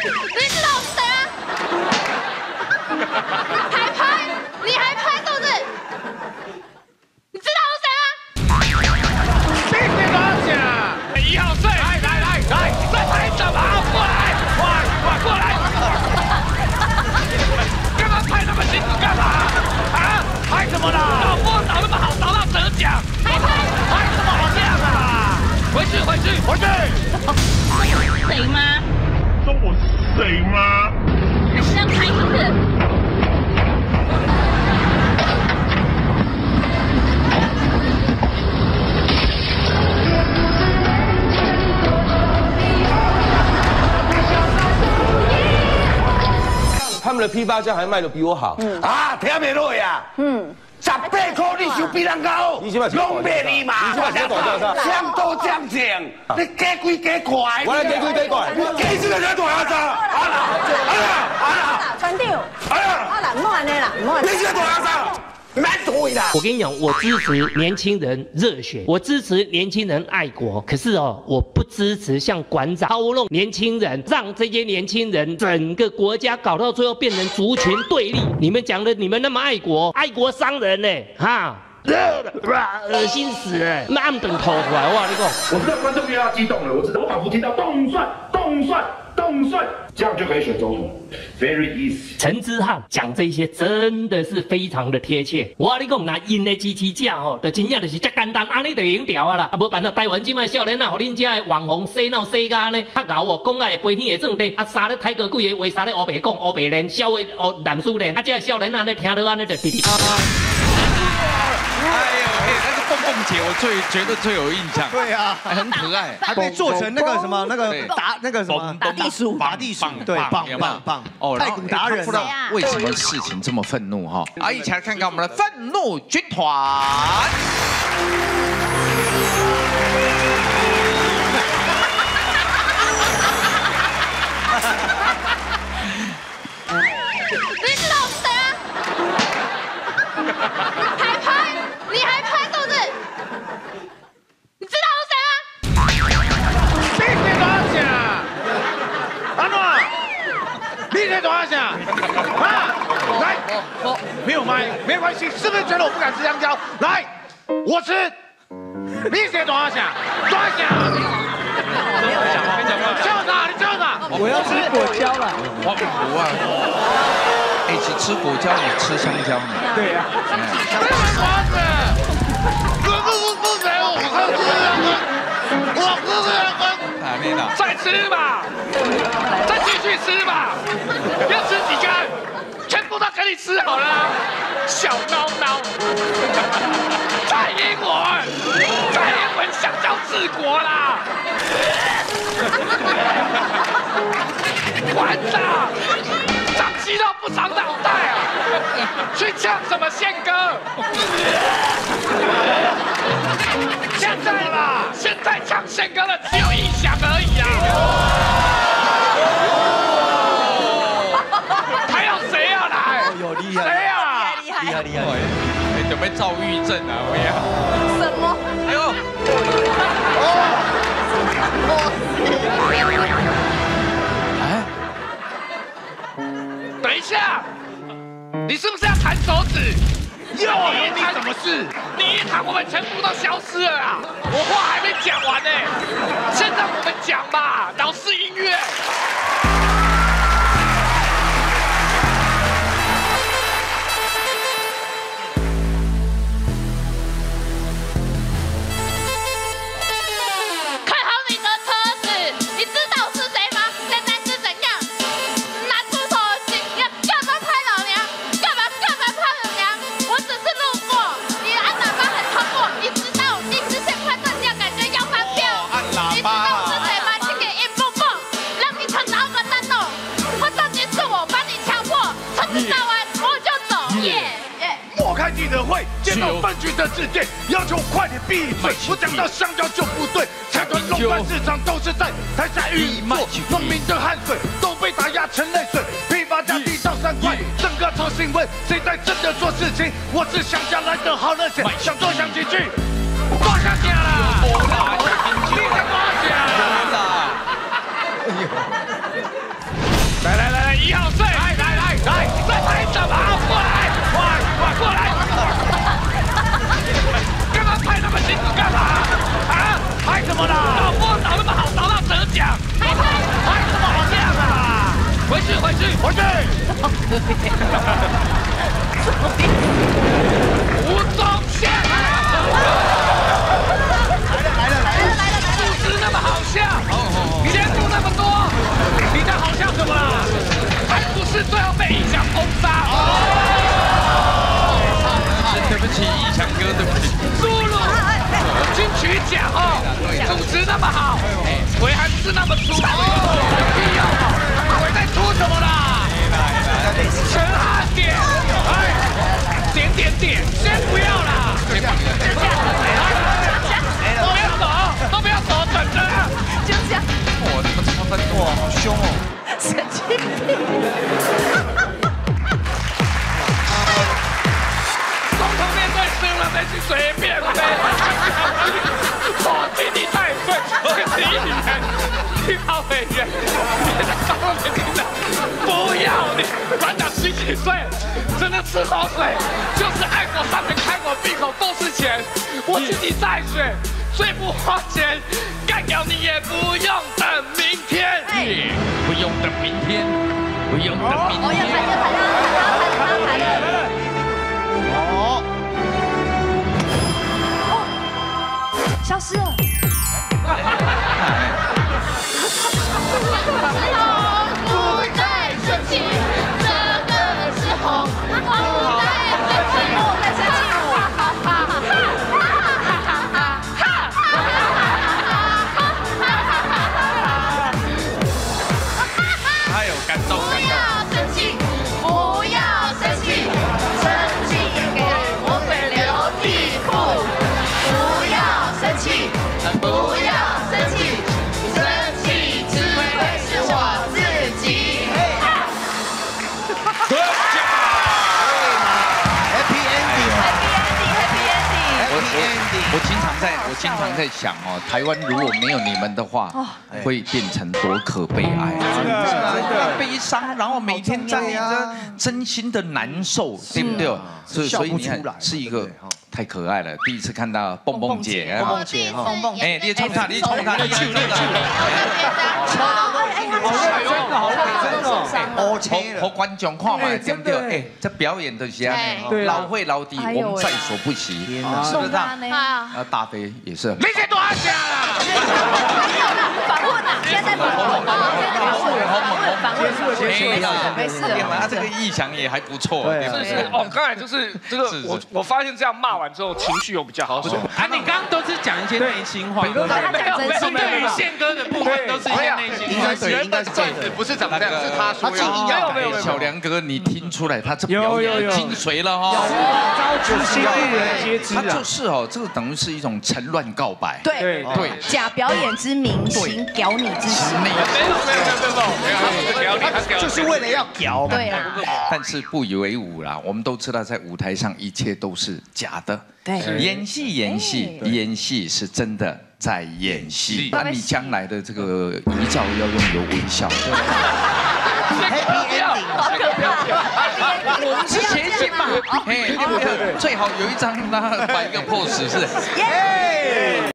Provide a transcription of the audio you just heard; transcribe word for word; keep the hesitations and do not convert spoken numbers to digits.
你知道我是谁吗？还拍？你还拍是不是？你知道我是谁吗？ 谢谢大家。一号队，来来来来，在拍什么？过来，快快过来！干嘛拍那么辛苦干嘛？啊？拍什么啦？导播导那么好，导到得奖。还拍？拍什么好这样啊？回去回去回去。 谁吗？ 说我是谁吗？ 还是要拍一次？ 他们的批发价还卖得比我好。嗯啊，听袂落呀。嗯。十八块你收比人高，拢卖你嘛！相多相正，你加贵加快， 我来加贵加快， 我加这个人多少张？啊啦啊啦啊啦！ 船长， 哎呀， 啊啦，唔好安尼啦，唔好。 你这个多少张？蛮多的。 我跟你讲，我支持年轻人热血，我支持年轻人爱国。可是哦，我不支持像馆长操弄年轻人，让这些年轻人整个国家搞到最后变成族群对立。你们讲的，你们那么爱国，爱国伤人呢，哈。恶心死了！那暗等头出来，哇！你讲， 我知道观众又要激动了，我知道，我仿佛听到动算、动算、动算，这样就可以选总统 ，very easy。 陈之汉讲这些真的是非常的贴切。我跟你讲，那因的支持者吼，就真正就是这简单，安尼就赢掉啊啦！啊，无办法，台湾即卖少年啊，互恁遮的网红洗脑洗甲呢，较牛哦，讲啊会飞天的装备，啊杀咧太过贵的，为啥咧乌白讲乌白练，少的哦男书练，啊这少年啊咧听到安尼就滴滴。 哎呦，哎，那个蹦蹦姐我最觉得最有印象。 对啊， 很可爱， 还被做成那个什么那个打那个什么打地鼠， 打地鼠，对，棒棒棒哦，太鼓达人。 不知道为什么事情这么愤怒哈？啊，一起来看看我们的愤怒军团。 你知道我是谁吗？还拍？你还拍是不是？你知道我是谁吗？ 谢谢大家。安诺，谢谢大家。啊，来，没有麦，没关系，是不是觉得我不敢吃香蕉？来，我吃。谢谢大家，大家。叫啥？你叫啥？ 我要吃果胶了。 我不啊。哎，只吃果胶，你吃香蕉呢？ 对呀。 没有瓜子，哥哥不不给我，我吃两根，我吃两根。 哪里呢？ 再吃吧，再继续吃吧，要吃几根？全部都给你吃好了，小孬孬。蔡英文，蔡英文香蕉治国啦！馆长。长肌肉不长脑袋啊！去唱什么宪歌？现在啦，现在唱宪歌的只有印象而已啊！还有谁要来？ 有厉害， 谁啊？ 厉害厉害厉害！ 哎，准备躁郁症啊！我呀。 什么？ 哎呦！ 等一下，你是不是要弹手指？又有你什么事？你一弹，我们全部都消失了啊！我话还没讲完呢，先让我们讲吧，老师音乐。记者会见到分局的致电，要求快点闭嘴。我讲到香蕉就不对，财团垄断市场都是在台下运作，农民的汗水都被打压成泪水，批发价低到三块，整个超新闻，谁在真的做事情？我是乡下来的好热血，想多想几句，多想讲啦，你在多想啦。 么啦？导播导那么好，导到得奖，拍拍拍什么好这样啊？回去回去回去。吴宗宪。 主持那么好笑，节目那么多，你在好笑什么啦？还不是最后被逸翔封杀？对不起，逸翔哥，对不起。输入金曲奖哦，主持那么好，腿还不是那么粗，有必要吗？腿在粗什么啦？陈汉典，哎，点点点，先不要啦。就这样，都不要走，都不要走，等着。就这样。哇，怎么这么愤怒啊？好凶哦！神经病。总统面对输了再去随便呗。我比你太岁，第一年，听到委员，别再帮我们听了，不要你，馆长十几岁，真的吃口水，就是爱国上面开口闭口都是钱，我请你再选。 最不花钱，干掉你也不用等明天，不用等明天，不用等明天。哦，要抬，要抬，要抬，要抬，要抬了。哦，哦，消失了。不再生气，这个时候不再生气，不再生气，哈哈哈哈。 不要生气，不要生气，生气给我会流地库。不要生气，不要生气，生气只会是我自己。得奖 ！Happy ending，Happy ending，Happy ending，Happy ending。我经常在，我经常在想哦，台湾如果没有你们的话，会变成多可悲哀啊！悲伤，然后每天在着真心的难受，对不对？所以，所以你看，是一个太可爱了。第一次看到蹦蹦姐，蹦蹦姐哈，哎，你冲他，你冲他，你去，你去。好认真的，好认真的，好观众看嘛，对不对？哎，这表演的是啊，老会老底，我们在所不惜，是不是这样？啊，大飞也是。 没钱多少钱啦？ 没有啦，访问啦，现在访问，访问，访问， 没事了，没事了。 他这个意象也还不错，对是是哦，刚才就是这个，我我发现这样骂完之后，情绪有比较好。 啊，你刚刚都是讲一些内心话， 他讲真心对于宪哥的部分都是一些内心话。 原本段子不是长这样，是他说要。没有没有，小梁哥，你听出来他这表演精髓了哈？ 就是要接知他就是哦，这个等于是一种陈乱告白。 对对，假表演之明星，屌你之实。 没有没有没有没有没有，屌你， 就是为了要屌。 对啦， 但是不以为忤啦，我们都知道在舞台上一切都是假的。 对， 演戏演戏演戏是真的在演戏。那你将来的这个遗照要用有微笑。 Happy ending， 我们是谐星嘛，哎，最好有一张他摆一个 pose 是。